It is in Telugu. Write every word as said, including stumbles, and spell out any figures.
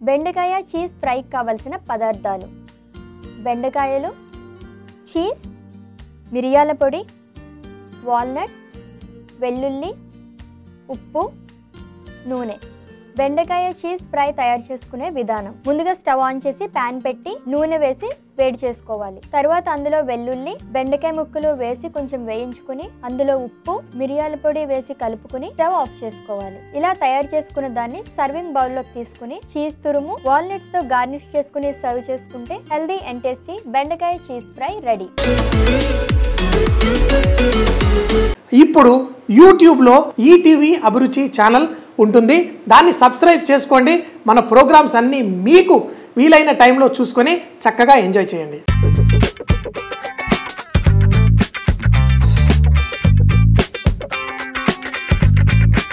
బెండకాయ చీజ్ ఫ్రైకి కావలసిన పదార్థాలు: బెండకాయలు, చీజ్, మిరియాల పొడి, వాల్నట్, వెల్లుల్లి, ఉప్పు, నూనె. బెండకాయ చీజ్ ఫ్రై తయారు చేసుకునే విధానం: ముందుగా స్టవ్ ఆన్ చేసి ప్యాన్ పెట్టి నూనె వేసి వేడి చేసుకోవాలి. తర్వాత అందులో వెల్లుల్లి, బెండకాయ ముక్కలు వేసి కొంచెం వేయించుకుని అందులో ఉప్పు, మిరియాల పొడి వేసి కలుపుకుని స్టవ్ ఆఫ్ చేసుకోవాలి. ఇలా తయారు చేసుకున్న దాన్ని సర్వింగ్ బౌల్లోకి తీసుకుని చీజ్ తురుము, వాల్నట్స్ తో గార్నిష్ చేసుకుని సర్వ్ చేసుకుంటే హెల్దీ అండ్ టేస్టీ బెండకాయ చీజ్ ఫ్రై రెడీ. ఇప్పుడు యూట్యూబ్లో ఈటీవీ అభిరుచి ఛానల్ ఉంటుంది. దాన్ని సబ్స్క్రైబ్ చేసుకోండి. మన ప్రోగ్రామ్స్ అన్నీ మీకు వీలైన టైంలో చూసుకొని చక్కగా ఎంజాయ్ చేయండి.